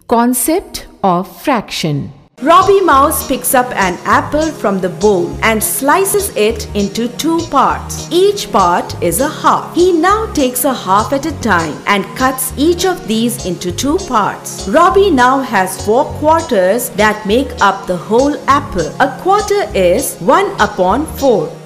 Concept of fraction. Robbie Mouse picks up an apple from the bowl and slices it into 2 parts. Each part is a half. He now takes a half at a time and cuts each of these into 2 parts. Robbie now has 4 quarters that make up the whole apple. A quarter is 1/4.